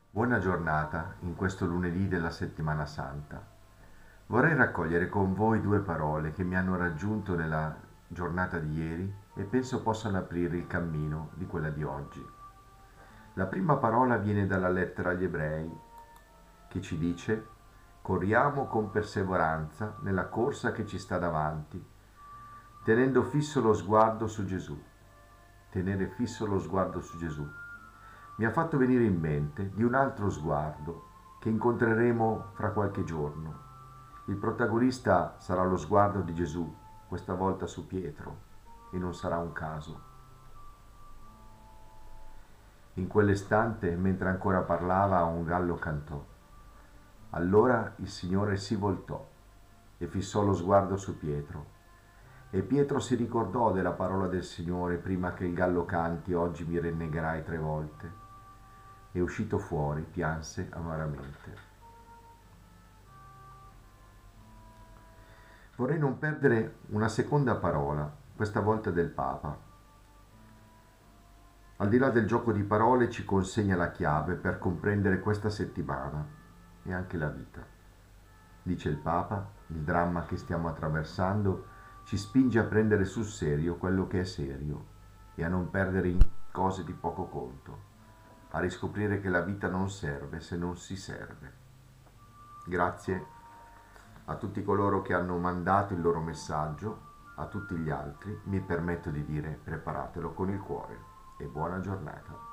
Buona giornata in questo lunedì della Settimana Santa. Vorrei raccogliere con voi due parole che mi hanno raggiunto nella giornata di ieri e penso possano aprire il cammino di quella di oggi. La prima parola viene dalla lettera agli Ebrei che ci dice: corriamo con perseveranza nella corsa che ci sta davanti, tenendo fisso lo sguardo su Gesù. Tenere fisso lo sguardo su Gesù. Mi ha fatto venire in mente di un altro sguardo che incontreremo fra qualche giorno. Il protagonista sarà lo sguardo di Gesù, questa volta su Pietro, e non sarà un caso. In quell'istante, mentre ancora parlava, un gallo cantò. Allora il Signore si voltò e fissò lo sguardo su Pietro. E Pietro si ricordò della parola del Signore: prima che il gallo canti, oggi mi rinnegherai 3 volte. E uscito fuori, pianse amaramente. Vorrei non perdere una seconda parola, questa volta del Papa. Al di là del gioco di parole ci consegna la chiave per comprendere questa settimana e anche la vita. Dice il Papa: il dramma che stiamo attraversando ci spinge a prendere sul serio quello che è serio e a non perdere in cose di poco conto, a riscoprire che la vita non serve se non si serve. Grazie a tutti coloro che hanno mandato il loro messaggio, a tutti gli altri mi permetto di dire: preparatelo con il cuore e buona giornata.